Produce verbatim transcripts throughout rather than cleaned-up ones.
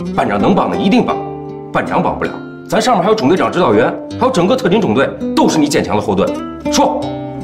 班长能帮的一定帮，班长帮不了，咱上面还有中队长指导员，还有整个特勤中队，都是你坚强的后盾。说。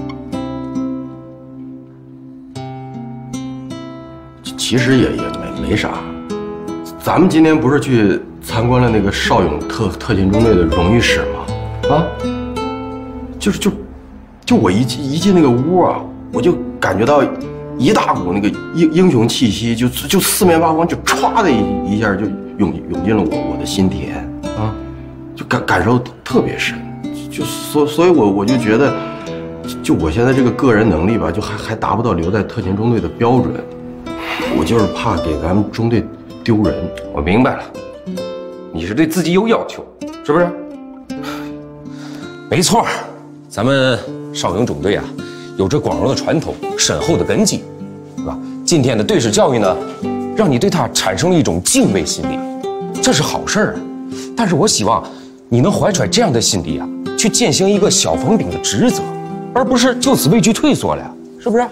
其实也也没没啥，咱们今天不是去参观了那个邵勇特特勤中队的荣誉室吗？啊，就是就就我一进一进那个屋啊，我就感觉到一大股那个英英雄气息，就就四面八方就歘的一一下就涌涌进了我我的心田啊，就感感受特别深，就所所以我我就觉得，就我现在这个个人能力吧，就还还达不到留在特勤中队的标准。我就是怕给咱们中队丢人。 我明白了，你是对自己有要求，是不是？没错，咱们邵勇中队啊，有着光荣的传统、深厚的根基，是吧？今天的对视教育呢，让你对他产生了一种敬畏心理，这是好事儿啊。但是我希望你能怀揣这样的心理啊，去践行一个小防兵的职责，而不是就此畏惧退缩了呀，是不是？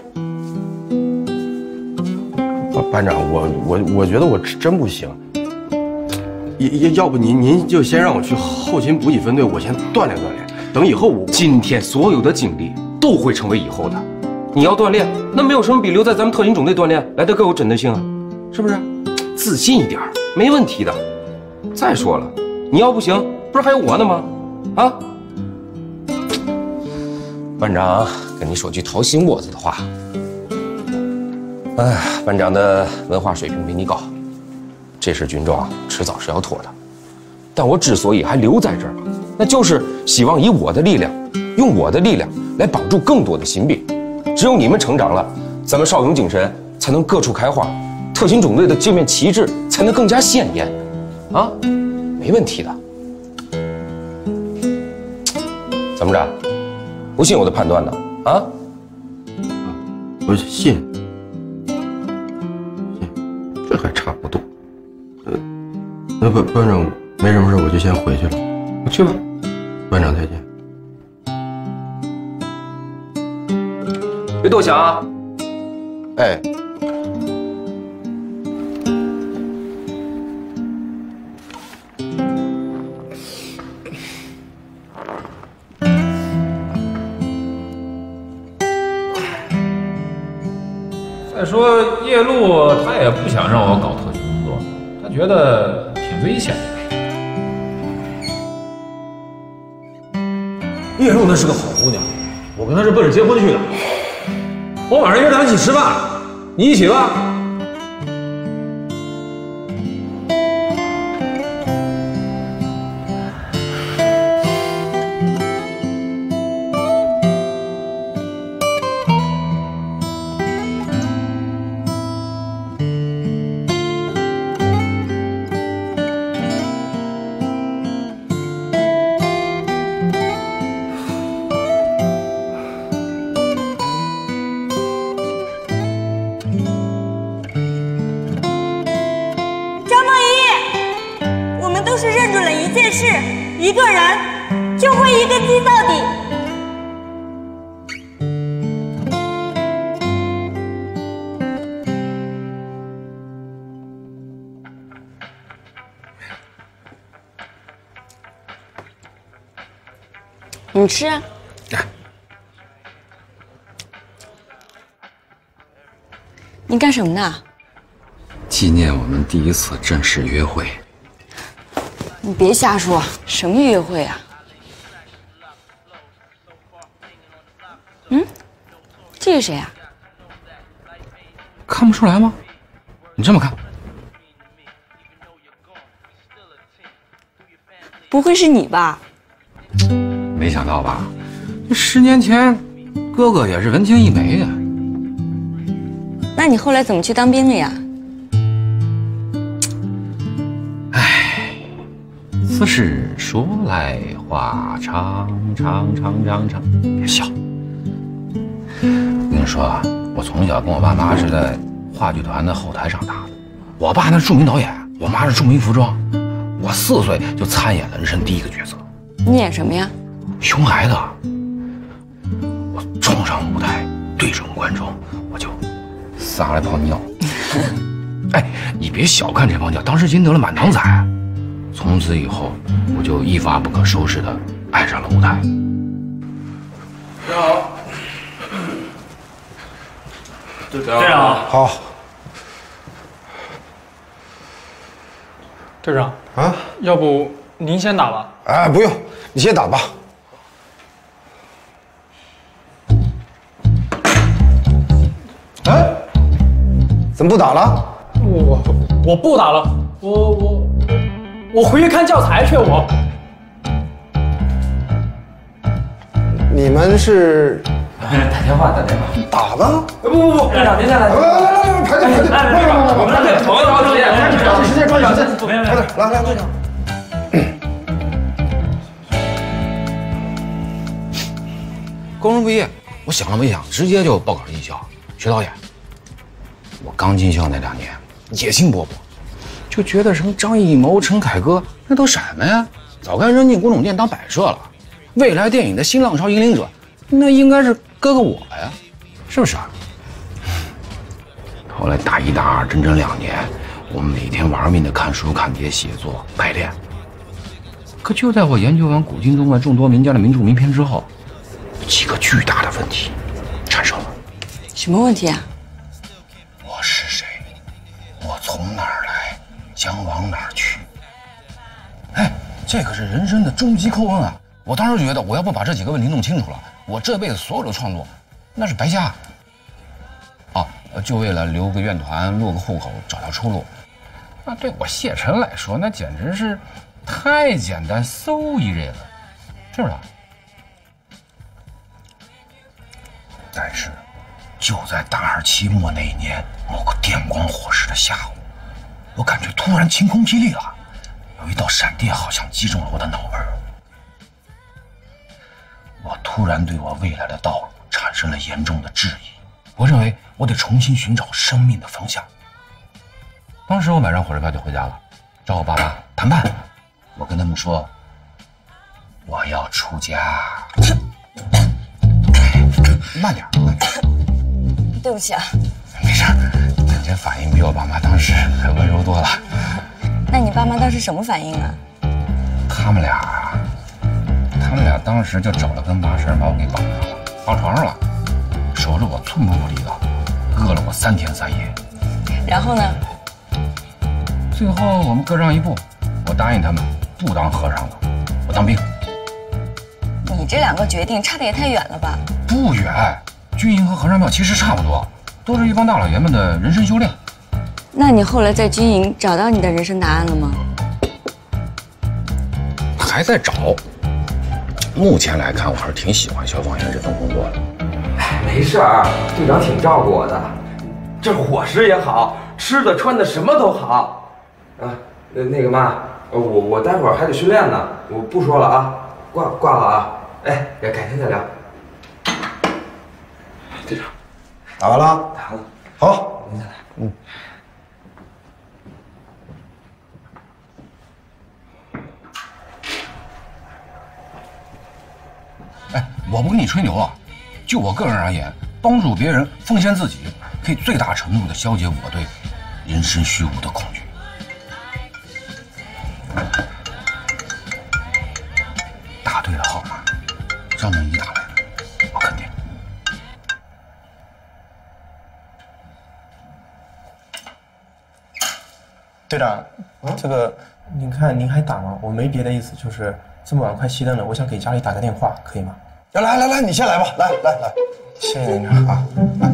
班长，我我我觉得我真不行，要要不您您就先让我去后勤补给分队，我先锻炼锻炼，等以后我今天所有的经历都会成为以后的。你要锻炼，那没有什么比留在咱们特勤中队锻炼来得更有针对性啊，是不是？自信一点，没问题的。再说了，你要不行，不是还有我呢吗？啊，班长跟你说句掏心窝子的话。哎，班长的文化水平比你高，这身军装迟早是要脱的。但我之所以还留在这儿，那就是希望以我的力量，用我的力量来帮助更多的新兵。只有你们成长了，咱们邵勇精神才能各处开花，特勤中队的这面旗帜才能更加鲜艳。啊，没问题的。怎么着？不信我的判断呢？啊？ 我信。这还差不多，呃，那班班长没什么事，我就先回去了。 我去吧， 班长再见。 别多想啊。 哎。 再说叶路他也不想让我搞特勤工作，他觉得挺危险的。叶路那是个好姑娘，我跟她是奔着结婚去的。我晚上约她一起吃饭，你一起吧？ 一个人就会一个击到底。你吃啊。你干什么呢？ 纪念我们第一次正式约会。 你别瞎说，什么约会啊？嗯，这是谁啊？ 看不出来吗？你这么看， 不会是你吧？ 没想到吧？这十年前，哥哥也是文静一枚的。 那你后来怎么去当兵的呀？ 此事说来话长长长长长，别笑。我跟你说啊，我从小跟我爸妈是在话剧团的后台长大的。我爸那是著名导演，我妈是著名服装。我四岁就参演了人生第一个角色。 你演什么呀？ 熊孩子。我冲上舞台，对准观众，我就撒了泡尿。 哎，你别小看这帮叫，当时赢得了满堂彩。从此以后，我就一发不可收拾的爱上了舞台。 队长，队长， 队长， 好。 队长啊， 要不您先打吧？ 哎，不用，你先打吧。哎，怎么不打了？ 我我不打了，我我我回去看教材去。我你们是打电话，打电话。 打吧？ 不不不，队长您先来。 来来来来，排队排队。 队长，我们这朋友着急，抓紧时间，抓紧时间。 排队，来来队长。 高中毕业，我想了没想，直接就报考了艺校学导演。我刚进校那两年，野心勃勃，就觉得什么张艺谋、陈凯歌那都什么呀，早该扔进古董店当摆设了。未来电影的新浪潮引领者，那应该是哥哥我呀，是不是啊？后来大一、大二整整两年，我们每天玩命的看书、看碟、写作、排练。可就在我研究完古今中外众多名家的名著名篇之后，几个巨大的问题产生了。 什么问题啊？ 我是谁？我从哪儿来？将往哪儿去？哎，这可是人生的终极叩问啊！我当时觉得，我要不把这几个问题弄清楚了，我这辈子所有的创作那是白瞎。啊，就为了留个院团、落个户口、找条出路，那对我谢晨来说，那简直是太简单，so easy了，是不是？但是，就在大二期末那一年某个电光火石的下午，我感觉突然晴空霹雳了，有一道闪电好像击中了我的脑门儿。我突然对我未来的道路产生了严重的质疑，我认为我得重新寻找生命的方向。当时我买上火车票就回家了，找我爸妈谈判，我跟他们说我要出家。慢点，慢点。 对不起啊。 没事，你这反应比我爸妈当时可温柔多了。 那你爸妈当时什么反应啊？ 他们俩，他们俩当时就找了根麻绳把我给绑上了，绑床上了，守着我寸步不离的，饿了我三天三夜。 然后呢？ 最后我们各让一步，我答应他们不当和尚了，我当兵。 你这两个决定差得也太远了吧？ 不远，军营和和尚庙其实差不多，都是一帮大老爷们的人生修炼。 那你后来在军营找到你的人生答案了吗？ 还在找。目前来看，我还是挺喜欢消防员这份工作的。 哎，没事儿，队长挺照顾我的，这伙食也好，吃的穿的什么都好。啊，那那个妈，我我待会儿还得训练呢，我不说了啊，挂挂了啊。哎，改改天再聊。队长， 打完了？ 打了。 好， 您再来。 嗯。 哎，我不跟你吹牛啊，就我个人而言，帮助别人、奉献自己，可以最大程度的消解我对人生虚无的恐惧。打对了号码，张梦一打来的，我肯定。 队长，这个您看您还打吗？我没别的意思，就是这么晚快熄灯了，我想给家里打个电话，可以吗？ 来来来来，你先来吧，来来来， 谢谢队长啊。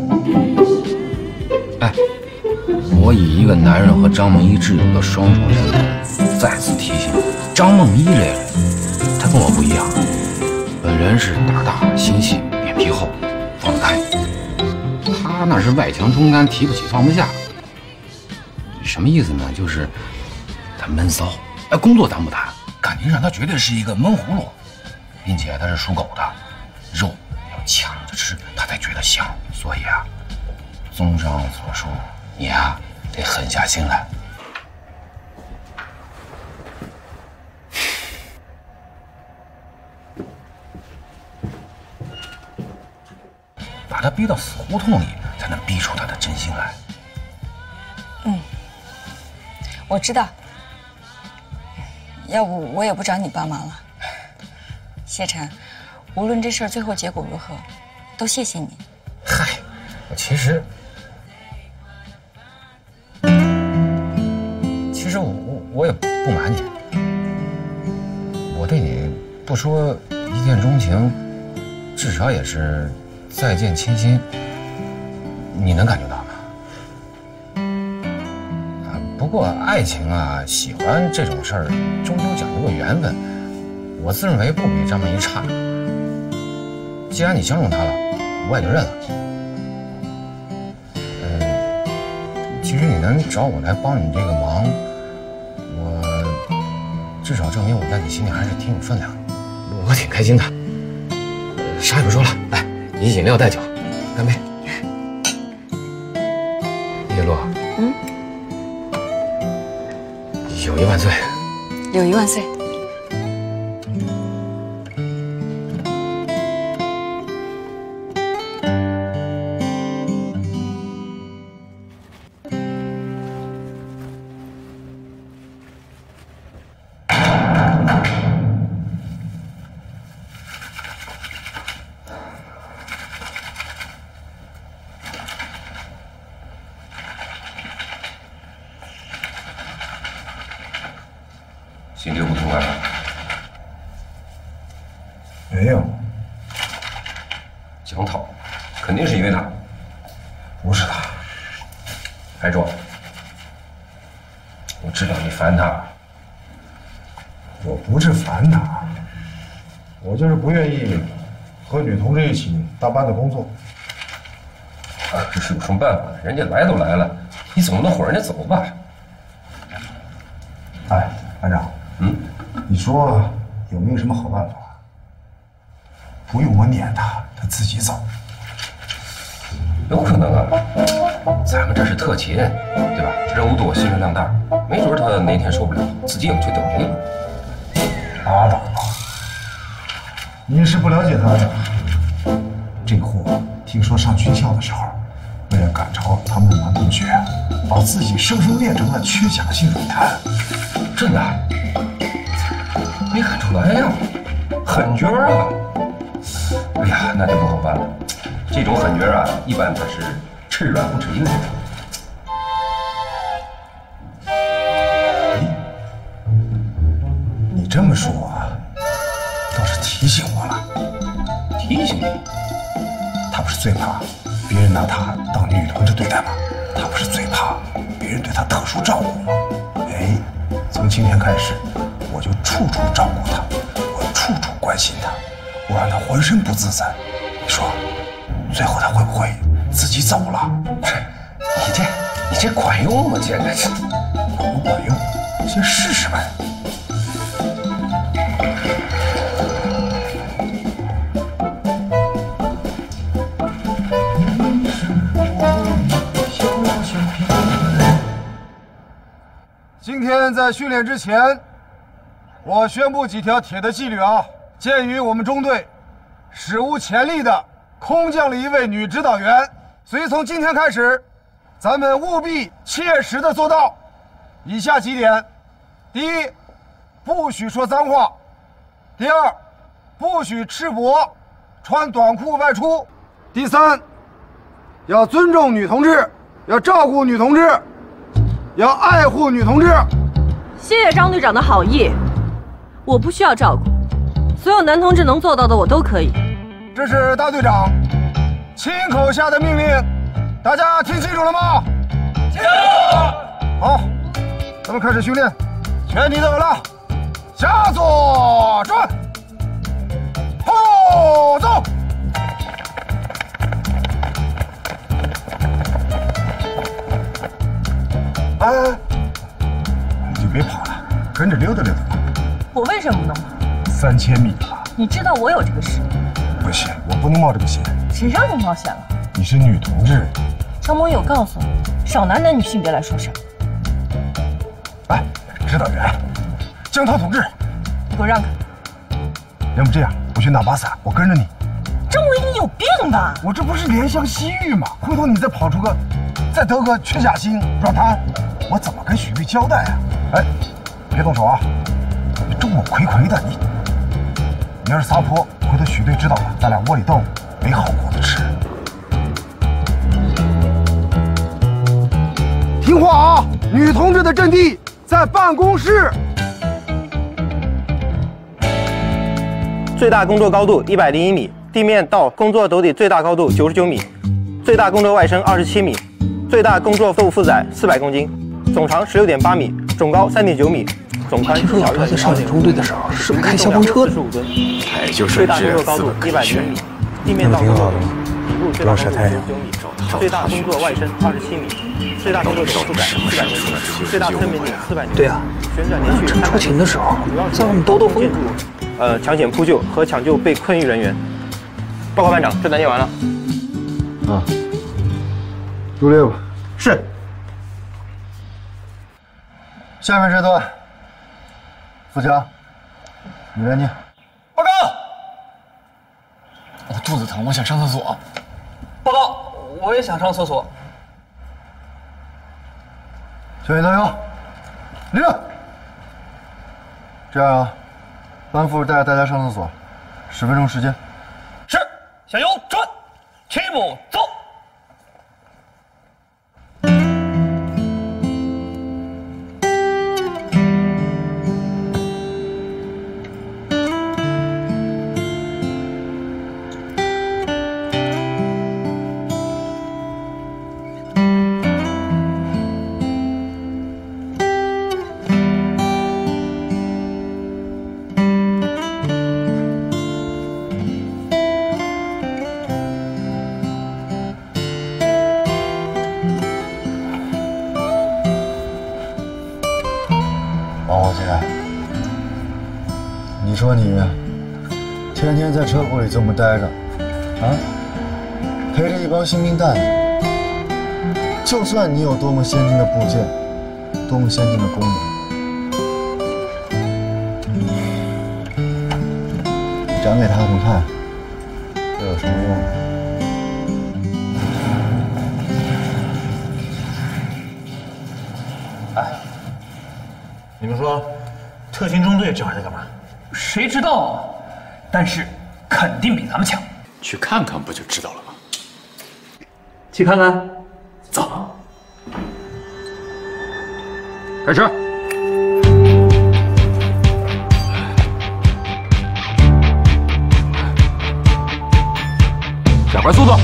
哎，我以一个男人和张梦一挚友的双重身份，再次提醒张梦一这个人，他跟我不一样。本人是胆大心细，脸皮厚，放得开。他那是外强中干，提不起放不下。什么意思呢？就是他闷骚。哎，工作咱不谈，感情上他绝对是一个闷葫芦，并且他是属狗的，肉要抢着吃，他才觉得香。所以啊，综上所述，你啊得狠下心来。把他逼到死胡同里，才能逼出他的真心来。 嗯， 我知道。要不我也不找你帮忙了。谢晨，无论这事儿最后结果如何，都谢谢你。 嗨，我其实，其实我我我也不瞒你，我对你不说一见钟情，至少也是再见倾心。你能感觉到吗？啊，不过爱情啊，喜欢这种事儿，终究讲究个缘分。我自认为不比张曼怡差。既然你相中她了，我也就认了。嗯，其实你能找我来帮你这个忙，我至少证明我在你心里还是挺有分量的，我挺开心的。啥也不说了，来，以饮料代酒，干杯！叶落， 嗯， 友谊万岁！ 友谊万岁！ 心里有不痛快？ 没有， 江涛，肯定是因为他， 不是他。 海卓，我知道你烦他， 我不是烦他，我就是不愿意和女同志一起搭班子工作。 啊，这是有什么办法？人家来都来了，你总不能哄人家走吧？ 哎，班长， 嗯， 你说有没有什么好办法？不用我撵他，他自己走。 有可能啊，咱们这是特勤，对吧？任务多，信息量大，没准他哪天受不了，自己也去得病。 拉倒吧，你是不了解他呀。这个货听说上军校的时候，为了赶着他们的男同学，把自己生生练成了缺钾性软瘫。 真的？没看出来呀，狠角啊！哎呀，那就不好办了。这种狠角啊，一般他是吃软不吃硬的。 你这么说啊，倒是提醒我了。 提醒你， 他不是最怕别人拿他当女同志对待吗？他不是最怕别人对他特殊照顾吗？哎，从今天开始，我就处处照顾他，我处处关心他，我让他浑身不自在。你说，最后他会不会自己走了？ 你这你这管用吗？这个这管不管用，先试试呗。 今天在训练之前，我宣布几条铁的纪律啊。鉴于我们中队史无前例的空降了一位女指导员，所以从今天开始，咱们务必切实的做到以下几点：第一，不许说脏话；第二，不许赤膊穿短裤外出；第三，要尊重女同志，要照顾女同志，要爱护女同志。 谢谢张队长的好意，我不需要照顾，所有男同志能做到的我都可以。 这是大队长亲口下的命令，大家听清楚了吗？清楚。好，咱们开始训练，全体都有了，向左转，后走。哎，你就别跑了，跟着溜达溜达吧。 我为什么不能跑？ 三千米了， 你知道我有这个实力。 不行，我不能冒这个险。 谁让你冒险了？ 你是女同志。 张萌有告诉我，少拿男女性别来说事。 哎，指导员，江涛同志， 你给我让开。 要不这样，我去拿把伞，我跟着你。 张伟，你有病吧？ 我这不是怜香惜玉吗？回头你再跑出个，再得个缺钾星软瘫， 我怎么跟许队交代啊？哎，别动手啊！你众目睽睽的，你你要是撒泼，回头许队知道了，咱俩窝里斗，没好果子吃。听话啊！女同志的阵地在办公室。 最大工作高度一百零一米，地面到工作斗底最大高度九十九米，最大工作外伸二十七米，最大工作负负载四百公斤，总长十六点八米，总高三点九米，总宽。 听说老赵在少警中队的时候是不是开消防车的？ 哎，就最大是工作高度一百零一米，地面到工作斗底部最大高度九十九米，最大工作外伸二十七米，最大工作总负载四百公斤，最大推面力四百牛。 对啊， 旋转连续三出勤的时候在外面兜兜风。 呃，抢险扑救和抢救被困遇人员。报告班长，这单念完了。 啊，入列吧。是。下面这段，富强，你来念。 报告。我肚子疼，我想上厕所。报告，我也想上厕所。 全员加油！立正。这样啊。班副带着大家上厕所，十分钟时间。 是，向右转，齐步走。 你说你天天在车库里这么待着，啊，陪着一帮新兵蛋子，就算你有多么先进的部件，多么先进的功能，你长给他们看，这有什么用？ 哎，你们说，特勤中队这玩意儿在干嘛？谁知道啊？但是肯定比咱们强。 去看看不就知道了吗？ 去看看， 走。 开始。加快速度。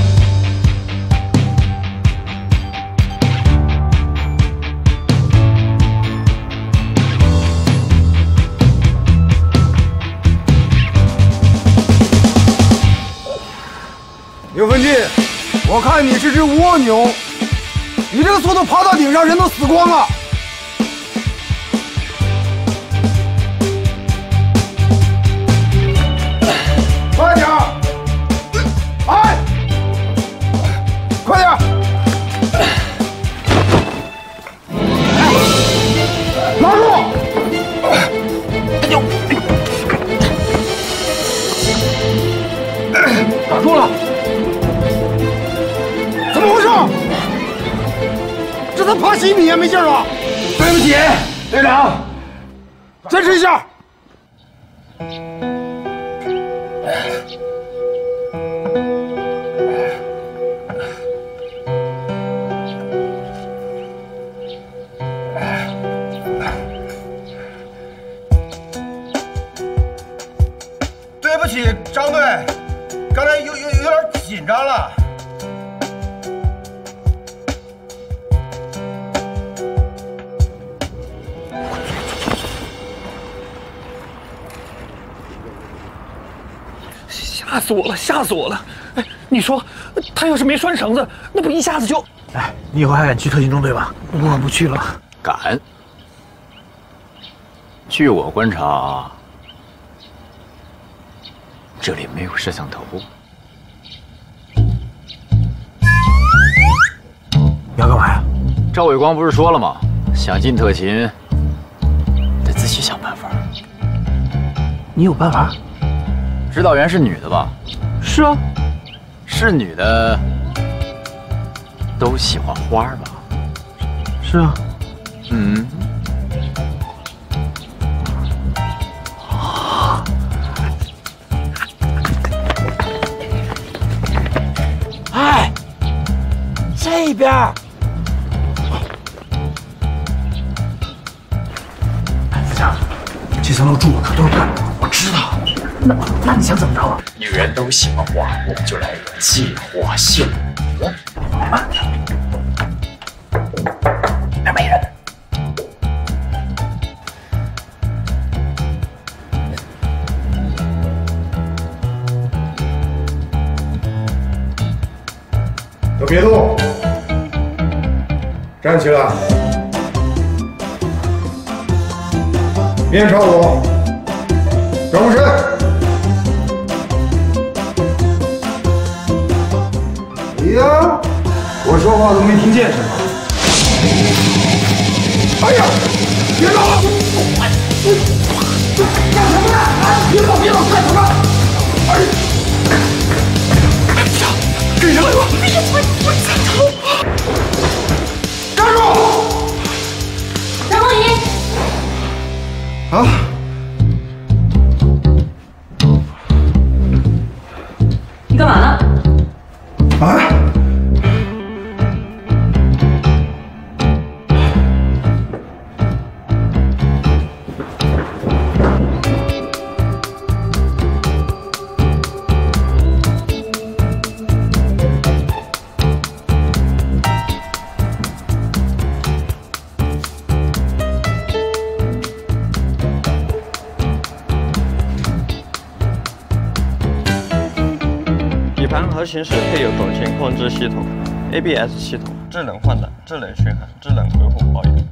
刘文进，我看你是只蜗牛，你这个速度爬到顶上，人都死光了。快点！哎，快点！拉住！哎呦！打住了！怎么回事？这才爬几米也没劲儿了。对不起，队长。坚持一下。对不起，张队，刚才有有有点紧张了。 吓死我了！吓死我了！哎，你说他要是没拴绳子，那不一下子就……哎，你以后还敢去特勤中队吗？我不去了。 敢？据我观察啊，这里没有摄像头。 你要干嘛呀？ 赵伟光不是说了吗？想进特勤，得自己想办法。 你有办法？ 指导员是女的吧？ 是啊， 是女的，都喜欢花吧？ 是啊， 嗯。 哎，这边。 哎，副将，这层楼住的可都是干部，我知道。 那那你想怎么着啊？ 女人都喜欢花，我们就来借花献佛。慢点，那没人。 都别动，站起来，面朝我，转过身。哎呀，我说话都没听见是吗？哎呀，别动！干什么呢？别动，别动，干什么？哎呀！干什么？别动！我在逃！站住！ 张梦怡。 啊！ 你干嘛呢？ 啊！ 底盘和行驶配有左前控制系统、A B S 系统、制冷换挡、制冷巡航、制冷维护保养。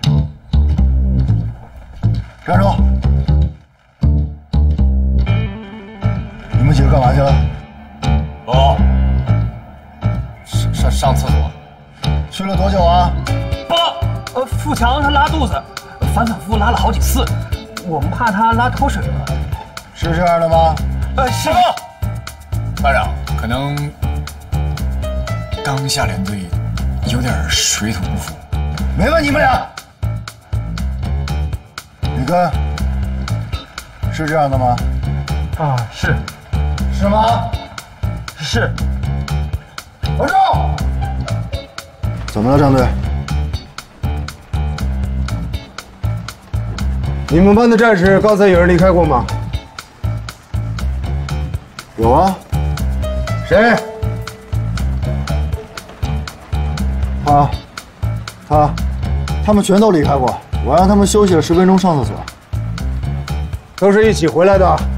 站住！你们几个干嘛去了？ 哦，上上上厕所。 去了多久啊？ 报告，呃，富强他拉肚子，反反复复拉了好几次，我们怕他拉脱水了。 是这样的吗？ 呃，是。 班长，可能刚下连队，有点水土不服。 没问你们俩。李根，是这样的吗？ 啊，是。 是吗？ 是。 稳住！怎么了，张队？你们班的战士刚才有人离开过吗？有啊。谁？他，他，他们全都离开过。我让他们休息了十分钟上厕所。都是一起回来的。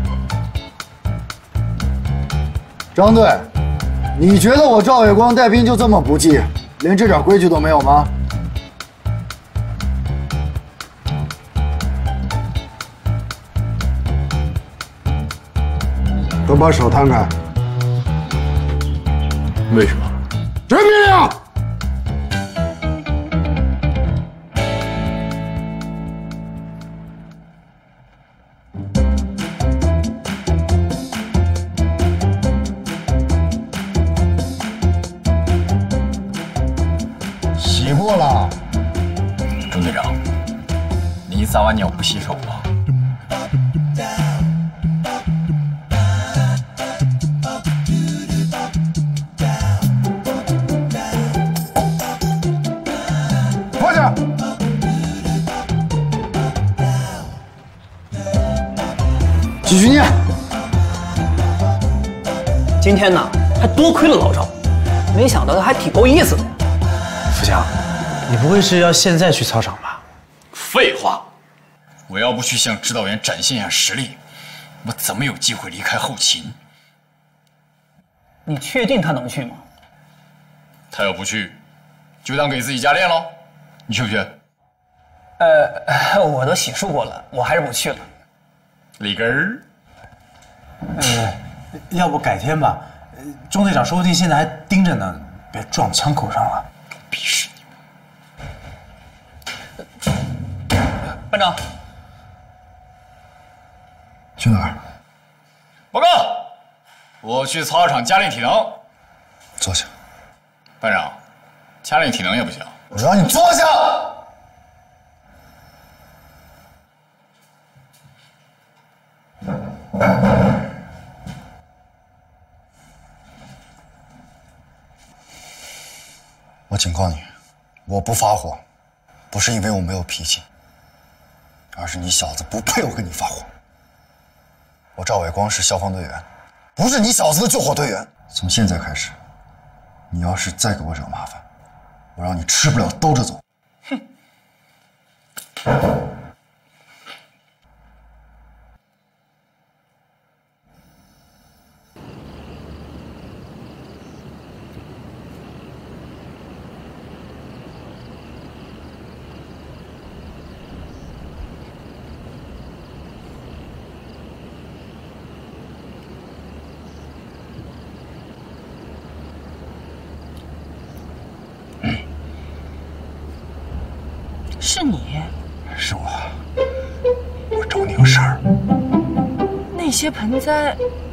张队，你觉得我赵月光带兵就这么不济，连这点规矩都没有吗？都把手摊开。 为什么？ 执命令！洗过了。 钟队长，你撒完尿不洗手啊？ 坐下。继续念。 今天呢，还多亏了老赵，没想到他还挺够意思的呀。 副将，你不会是要现在去操场吧？ 废话，我要不去向指导员展现一下实力，我怎么有机会离开后勤？ 你确定他能去吗？ 他要不去，就当给自己加练喽。你去不去？ 呃，我都洗漱过了，我还是不去了。 里根儿， 呃，要不改天吧？钟队长说不定现在还盯着呢，别撞枪口上了。 鄙视你！班长， 去哪儿？ 报告，我去操场加练体能。 坐下。 班长，加练体能也不行。 我让你坐下。 我警告你，我不发火，不是因为我没有脾气，而是你小子不配我跟你发火。我赵伟光是消防队员，不是你小子的救火队员。从现在开始，你要是再给我惹麻烦，我让你吃不了兜着走。哼！ 是你？ 是我，我找你有事儿。 那些盆栽，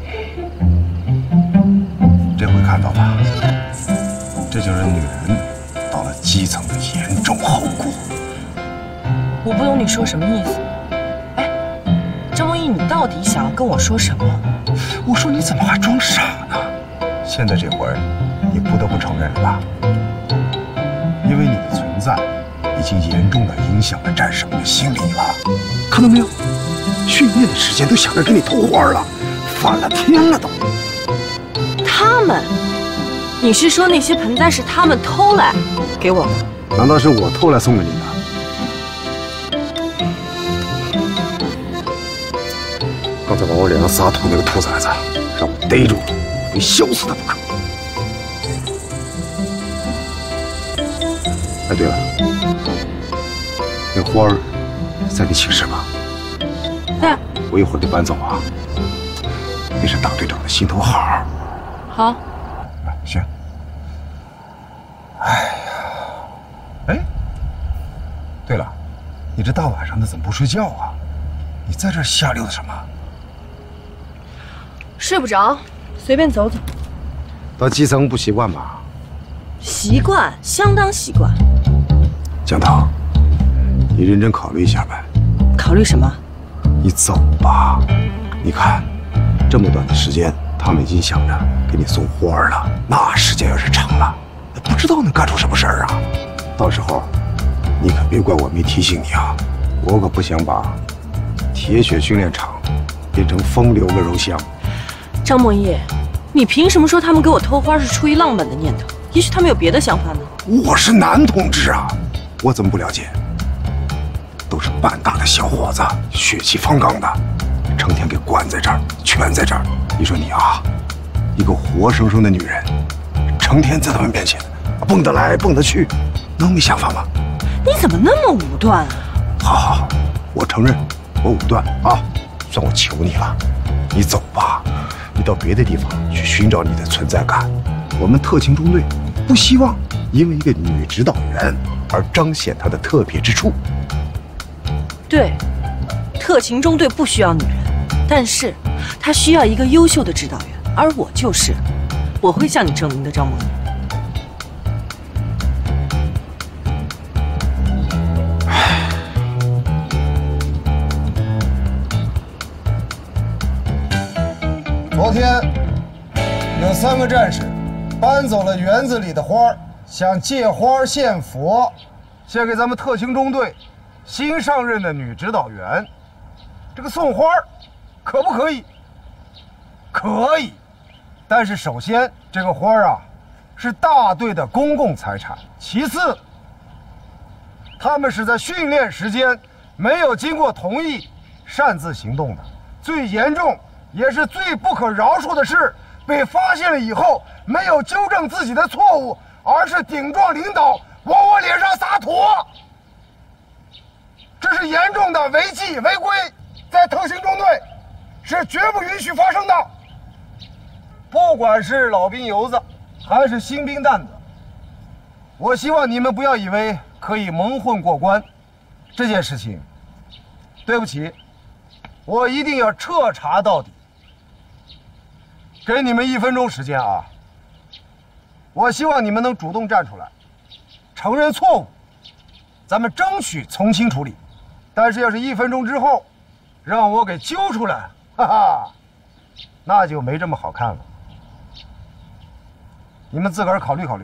这回看到吧？这就是女人到了基层的严重后果。 我不懂你说什么意思。哎，张梦毅，你到底想要跟我说什么？ 我说你怎么还装傻呢？现在这会儿，你不得不承认了吧？因为你的存在。已经严重的影响了战士们的心理了，看到没有？训练的时间都想着给你偷花了，反了天了都。 他们？你是说那些盆栽是他们偷来给我的？ 难道是我偷来送给你的？刚才往我脸上撒土那个兔崽子，让我逮住了，非削死他不可。哎，对了。那花儿在你寝室吧？ 在。 我一会儿得搬走啊。那是大队长的心头好。 好。 行。哎呀，哎，对了，你这大晚上的怎么不睡觉啊？你在这瞎溜达什么？ 睡不着，随便走走。 到基层不习惯吧？ 习惯，相当习惯。 江涛。你认真考虑一下呗。 考虑什么？ 你走吧。你看，这么短的时间，他们已经想着给你送花了。那时间要是长了，不知道能干出什么事儿啊！到时候，你可别怪我没提醒你啊！我可不想把铁血训练场变成风流温柔乡。 张梦毅，你凭什么说他们给我偷花是出于浪漫的念头？也许他们有别的想法呢。 我是男同志啊，我怎么不了解？都是半大的小伙子，血气方刚的，成天给关在这儿，圈在这儿。你说你啊，一个活生生的女人，成天在他们面前蹦得来蹦得去，能没想法吗？ 你怎么那么武断啊？ 好好好，我承认我武断啊，算我求你了。你走吧，你到别的地方去寻找你的存在感。我们特勤中队不希望因为一个女指导员而彰显她的特别之处。 对，特勤中队不需要女人，但是他需要一个优秀的指导员，而我就是，我会向你证明的，张梦毅。昨天有三个战士搬走了园子里的花，想借花献佛，献给咱们特勤中队新上任的女指导员。这个送花可不可以？可以，但是首先这个花啊是大队的公共财产，其次他们是在训练时间没有经过同意擅自行动的，最严重也是最不可饶恕的是被发现了以后没有纠正自己的错误，而是顶撞领导，往我脸上撒土，这是严重的违纪违规，在特勤中队是绝不允许发生的。不管是老兵油子还是新兵蛋子，我希望你们不要以为可以蒙混过关，这件事情对不起，我一定要彻查到底。给你们一分钟时间啊！我希望你们能主动站出来，承认错误，咱们争取从轻处理。但是要是一分钟之后让我给揪出来， 哈哈，那就没这么好看了。你们自个儿考虑考虑。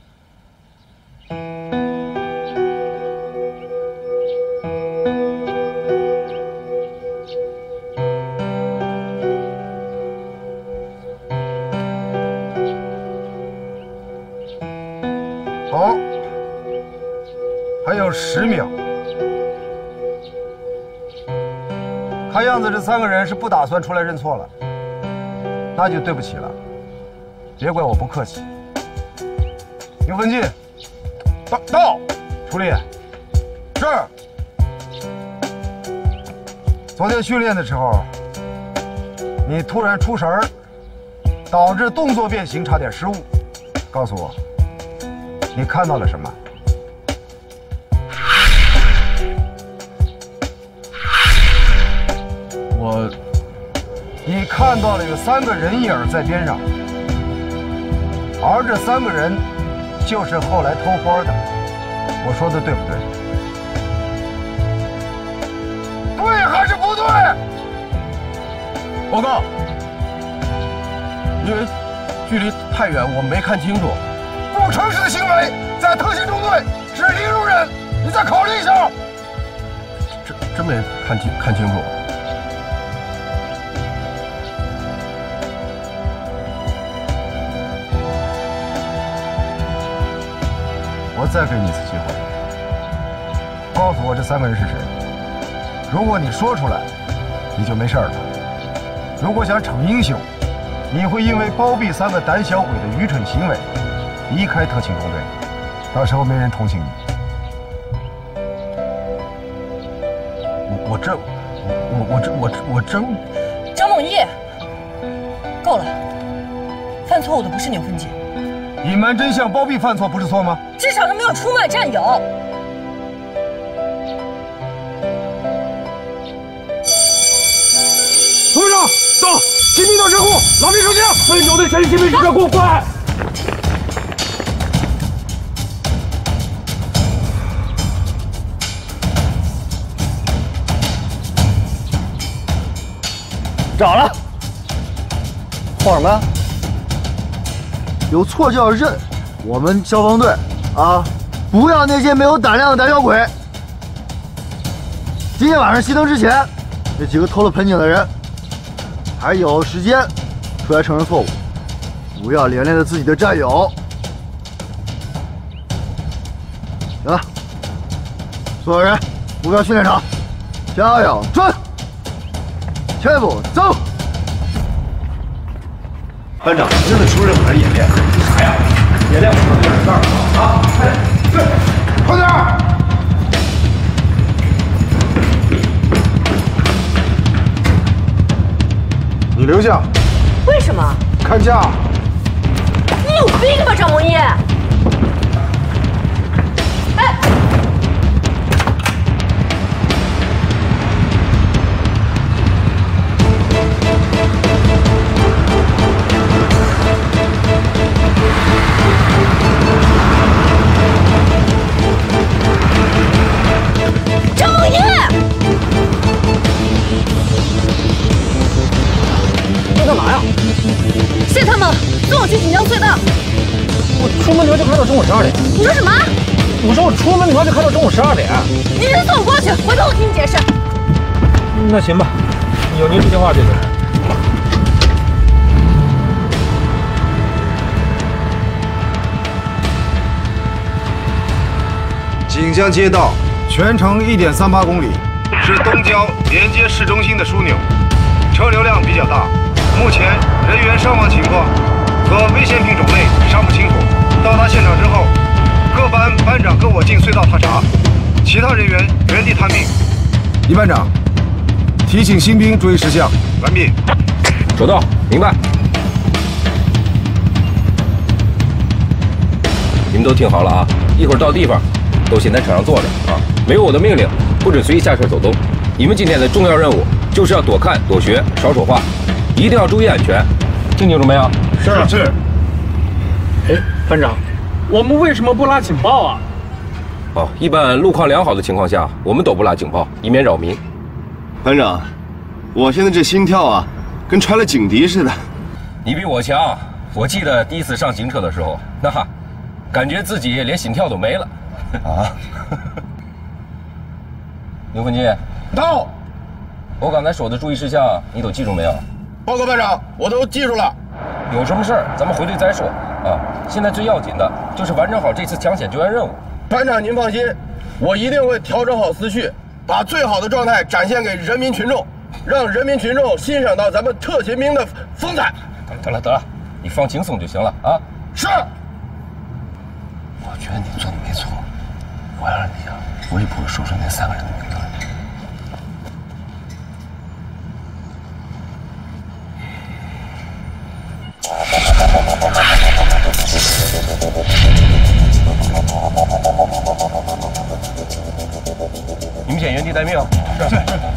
好，还有十秒。看样子这三个人是不打算出来认错了，那就对不起了，别怪我不客气。刘文进，到到，楚丽，这儿。昨天训练的时候，你突然出神儿，导致动作变形，差点失误。告诉我，你看到了什么？ 我， 你看到了有三个人影在边上，而这三个人就是后来偷花的。我说的对不对？对还是不对？ 报告，因为距离太远，我没看清楚。 不诚实的行为在特勤中队是零容忍，你再考虑一下。 真真没看清看清楚。 我再给你一次机会，告诉我这三个人是谁。如果你说出来，你就没事了。如果想逞英雄，你会因为包庇三个胆小鬼的愚蠢行为离开特勤中队，到时候没人同情你。 我我真我我真我我真张梦一，够了，犯错误的不是牛分姐。 隐瞒真相、包庇犯错不是错吗？ 至少他没有出卖战友。 董事长，到，新兵到车库，老兵收枪。分手队全体新兵车库，快！ 找了，慌什么呀？有错就要认。我们消防队啊，不要那些没有胆量的胆小鬼。今天晚上熄灯之前，这几个偷了盆景的人还有时间出来承认错误，不要连累了自己的战友。行了，所有人，目标训练场，加油，转，前步走。 班长，真的出任务还是演练？啥呀？演练我们有点事儿啊！快点，对，快点！ 你留下。 为什么？ 看架。 你有病吧，张梦一！哎，张梦一！ 你干嘛呀？ 谢他们送我去锦江隧道。 我出门的时候就看到中午十二点。 你说什么？ 我说我出门的时候就看到中午十二点。 你先送我过去，回头我给你解释。 那行吧，有您这句话就是。 锦江街道全程一点三八公里，是东郊连接市中心的枢纽，车流量比较大。目前人员伤亡情况和危险品种类尚不清楚。到达现场之后，各班班长跟我进隧道踏查，其他人员原地探命。一班长，提醒新兵注意事项。完毕。 收到，明白。你们都听好了啊！一会儿到地方，都先在车上坐着啊！没有我的命令，不准随意下车走动。你们今天的重要任务就是要多看多学，少说话，一定要注意安全。听清楚没有？ 是是。哎，班长，我们为什么不拉警报啊？ 哦，一般路况良好的情况下，我们都不拉警报，以免扰民。 班长， 我现在这心跳啊，跟穿了警笛似的。 你比我强。我记得第一次上行车的时候，那感觉自己连心跳都没了。啊！刘分金， 到。 我刚才说的注意事项，你都记住没有？ 报告班长，我都记住了。 有什么事儿，咱们回队再说啊。现在最要紧的就是完成好这次抢险救援任务。 班长您放心，我一定会调整好思绪，把最好的状态展现给人民群众，让人民群众欣赏到咱们特勤兵的风采。 得了得了，你放轻松就行了啊。 是。 我觉得你做的没错，我要让你啊，微博说出那三个人的名字。 你们先原地待命。是。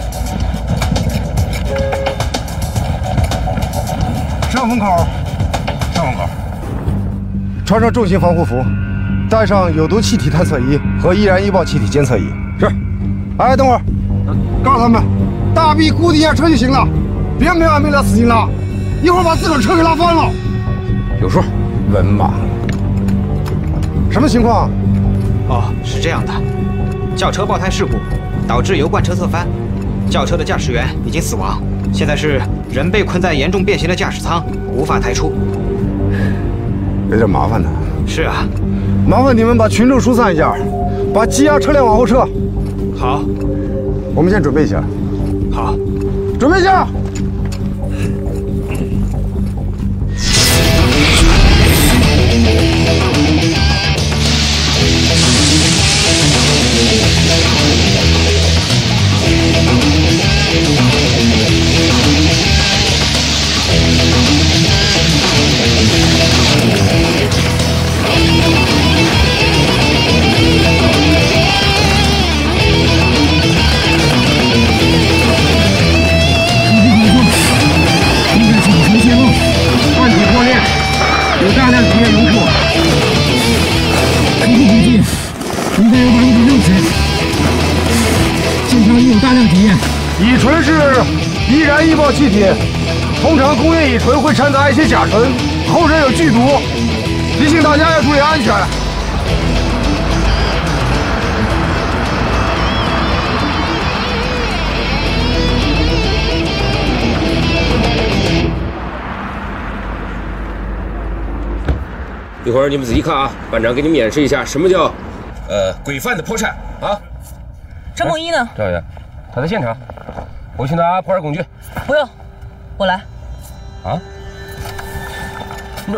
上门口，上门口。穿上重型防护服，带上有毒气体探测仪和易燃易爆气体监测仪。是。哎，等会儿，告诉他们，大臂固定一下车就行了，别没完没了使劲拉，一会儿把自个儿车给拉翻了。 有数。 文马。什么情况？ 哦，是这样的，轿车爆胎事故导致油罐车侧翻，轿车的驾驶员已经死亡，现在是人被困在严重变形的驾驶舱，无法抬出。 有点麻烦呢。 是啊， 麻烦你们把群众疏散一下，把积压车辆往后撤。 好， 我们先准备一下。 好， 准备一下。 有大量职业游客，程度估计应该有百分之六十。现场已有大量体验。 乙醇是易燃易爆气体，通常工业乙醇会掺杂一些甲醇，后者有剧毒，提醒大家要注意安全。 一会儿你们仔细看啊，班长给你们演示一下什么叫，呃，规范的破拆啊。 张梦一呢？ 赵员，他在现场，我去拿破坏工具。 不用，我来。 啊？那。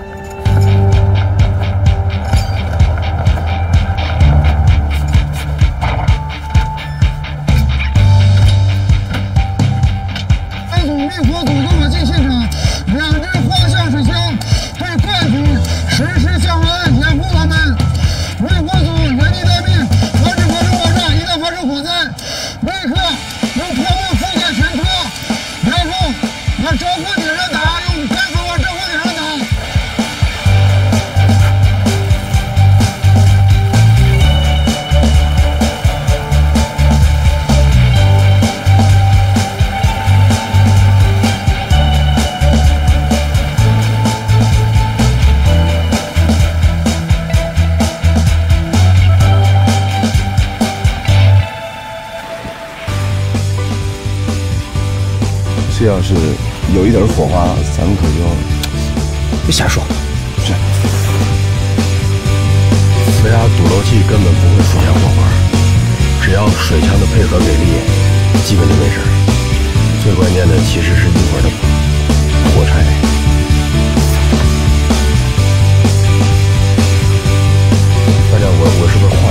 二组灭火组都马进现场，两只花下水枪对怪组实施降温，掩护他们。灭火组原地待命，防止发生爆炸。一旦发生火灾，立刻用泼墨覆盖全车，然后往着火点上打，用干粉往着火点上打。 这要是有一点火花，咱们可就别瞎说。 是，磁压堵漏器根本不会出现火花，只要水枪的配合给力，基本就没事。最关键的其实是一会儿的火柴。班长，我我是不是？